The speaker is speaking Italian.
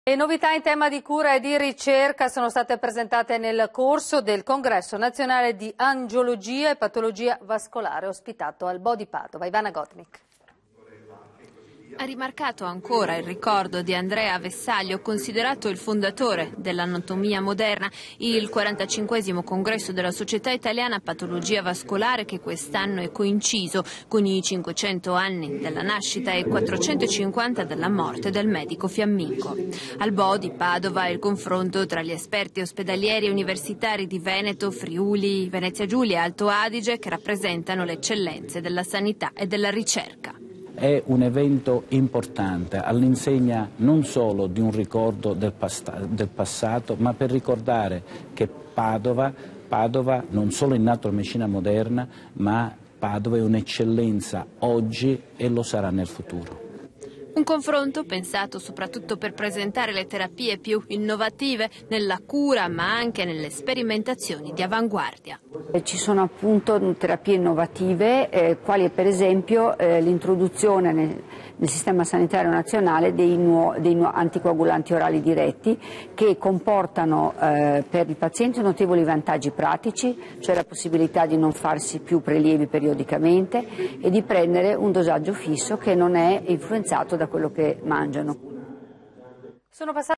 Le novità in tema di cura e di ricerca sono state presentate nel corso del Congresso Nazionale di Angiologia e Patologia Vascolare ospitato al Bo di Padova. Ivana Gotnik. Ha rimarcato ancora il ricordo di Andrea Vessaglio, considerato il fondatore dell'anatomia moderna, il 45esimo congresso della Società Italiana Patologia Vascolare, che quest'anno è coinciso con i 500 anni della nascita e 450 della morte del medico fiammingo. Al Bo di Padova il confronto tra gli esperti ospedalieri e universitari di Veneto, Friuli, Venezia Giulia e Alto Adige, che rappresentano le eccellenze della sanità e della ricerca. È un evento importante all'insegna non solo di un ricordo del passato, ma per ricordare che Padova non solo è nata la medicina moderna, ma Padova è un'eccellenza oggi e lo sarà nel futuro. Un confronto pensato soprattutto per presentare le terapie più innovative nella cura, ma anche nelle sperimentazioni di avanguardia. Ci sono appunto terapie innovative, quali per esempio l'introduzione nel sistema sanitario nazionale dei anticoagulanti orali diretti, che comportano per i pazienti notevoli vantaggi pratici, cioè la possibilità di non farsi più prelievi periodicamente e di prendere un dosaggio fisso che non è influenzato da quello che mangiano.